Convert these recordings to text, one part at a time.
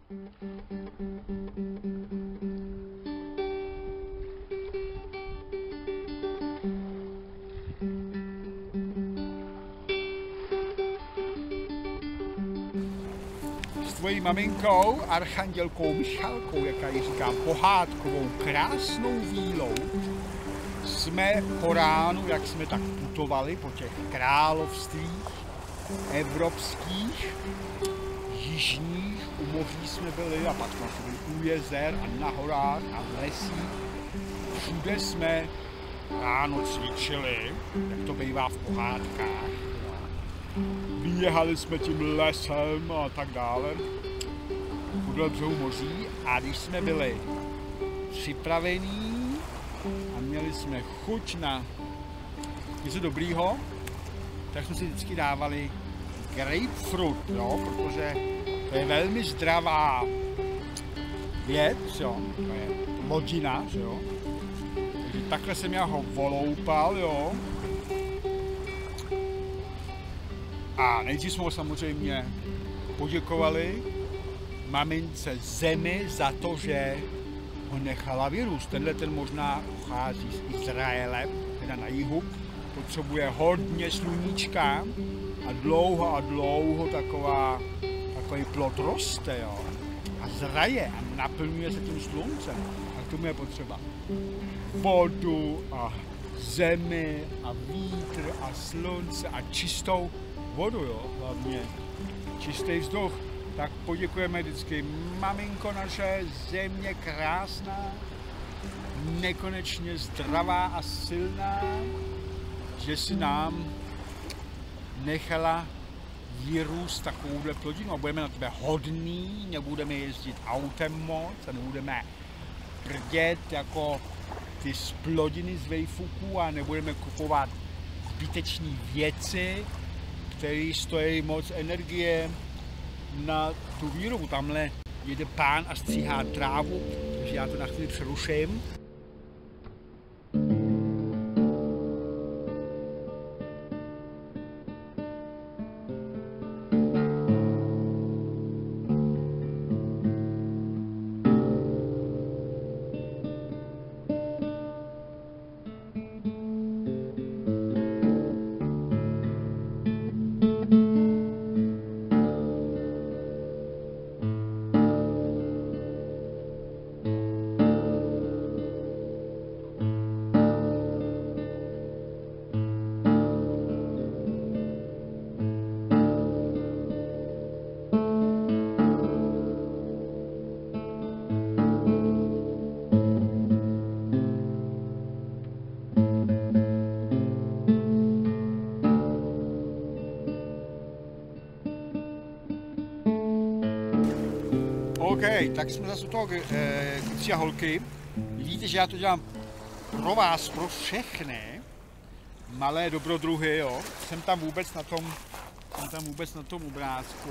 S tvojí maminkou, archandělkou Michalkou, jaká ji říkám, pohádkovou, krásnou vílou, jsme po ránu, jak jsme tak putovali po těch královstvích evropských, jižních, u moří jsme byli a pak jsme byli u jezer a na horách a v lesích. Všude jsme ráno cvičili, jak to bývá v pohádkách. Běhali jsme tím lesem a tak dále, podle břehu moří, a když jsme byli připravení a měli jsme chuť na něco dobrýho, tak jsme si vždycky dávali grapefruit, jo, protože to je velmi zdravá věc, jo, to je plodina, jo. Takže takhle jsem já ho voloupal, jo. A nejdřív jsme ho samozřejmě poděkovali mamince Zemi za to, že ho nechala vyrůst. Tenhle ten možná pochází z Izraele, teda na jihu, potřebuje hodně sluníčka a dlouho takový plod roste, jo, a zraje a naplňuje se tím sluncem. A k tomu je potřeba vodu a zemi a vítr a slunce a čistou vodu, jo, hlavně čistý vzduch. Tak poděkujeme vždycky, maminko naše, země krásná, nekonečně zdravá a silná, že si nám nechala vyrůst takovouhle plodinu a budeme na tebe hodný, nebudeme jezdit autem moc a nebudeme prdět jako ty splodiny z vejfuků a nebudeme kupovat zbytečné věci, které stojí moc energie na tu výrobu. Tamhle jede pán a stříhá trávu, takže já to na chvíli přeruším. OK, tak jsme zase u toho kluci a holky. Vidíte, že já to dělám pro vás, pro všechny malé dobrodruhy, jo. Jsem tam vůbec na tom obrázku.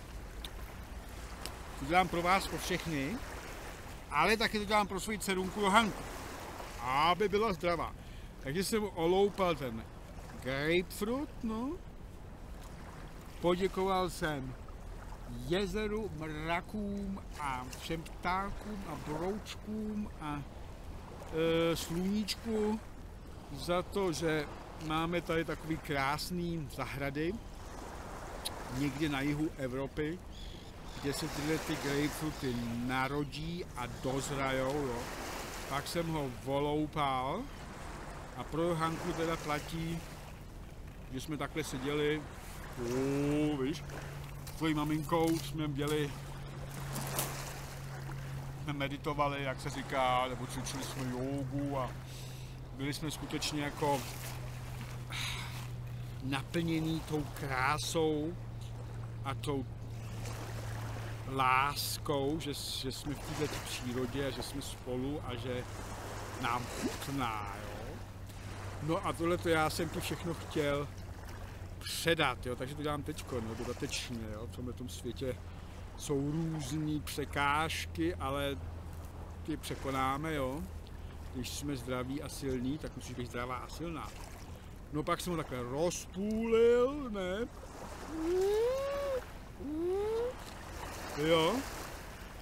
To dělám pro vás, pro všechny, ale taky to dělám pro svoji dcerunku Johanku, aby byla zdravá. Takže jsem oloupal ten grapefruit, no. Poděkoval jsem jezeru, mrakům a všem ptákům a broučkům a sluníčku za to, že máme tady takový krásný zahrady někde na jihu Evropy, kde se tyhle ty grapefruity narodí a dozrajou, jo. Pak jsem ho voloupal a pro Johanku teda platí, že jsme takhle seděli, víš, tvojí maminkou jsme meditovali, jak se říká, nebo cvičili jsme jógu a byli jsme skutečně jako naplnění tou krásou a tou láskou, že jsme v této přírodě a že jsme spolu a že nám chutná, jo. No a tohleto já jsem ti všechno chtěl předat, jo, takže to dělám teďko, no, dodatečně, jo, v tomhle světě jsou různé překážky, ale ty překonáme, jo. Když jsme zdraví a silní, tak musíš být zdravá a silná. No pak jsem ho takhle rozpůlil, ne? Jo.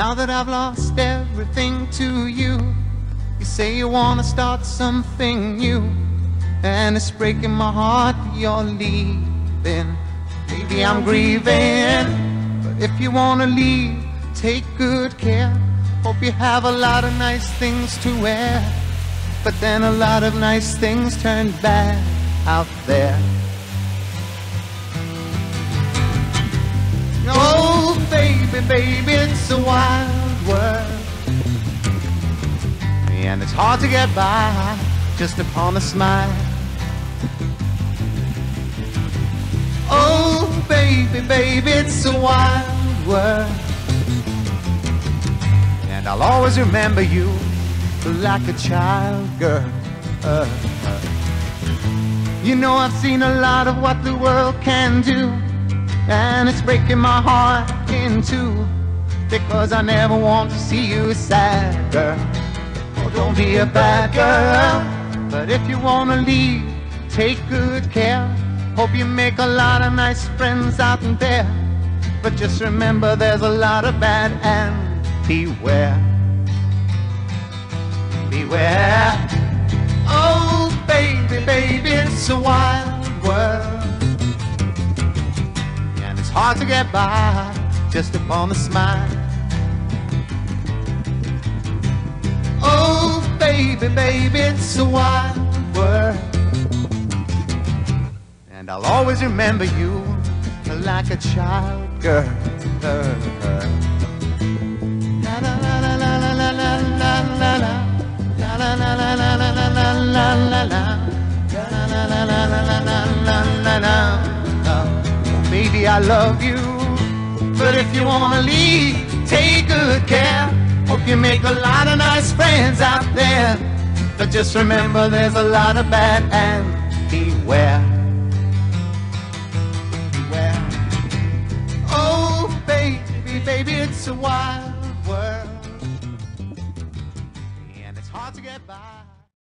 Now that I've lost everything to you, you say you wanna start something new, and it's breaking my heart you're leaving. Baby, I'm grieving, but if you wanna leave, take good care. Hope you have a lot of nice things to wear, but then a lot of nice things turn bad out there. Oh, baby, baby, it's a wild world, and it's hard to get by just upon a smile. Oh, baby, baby, it's a wild world, and I'll always remember you like a child girl. You know, I've seen a lot of what the world can do, and it's breaking my heart in two, because I never want to see you sad, girl. Oh, don't be a bad girl, but if you want to leave, take good care. Hope you make a lot of nice friends out there, but just remember there's a lot of bad, and beware. Beware. Oh, baby, baby, it's a wild world, and it's hard to get by just upon a smile. Oh, baby, baby, it's a wild world, and I'll always remember you like a child girl. La la la la la la la la la la la. La la la la la la la la la la la. La la la la la la la la la. Baby, I love you, but if you wanna leave, take good care. Hope you make a lot of nice friends out there, but just remember there's a lot of bad, and beware. Beware. Oh, baby, baby, it's a wild world, and it's hard to get by.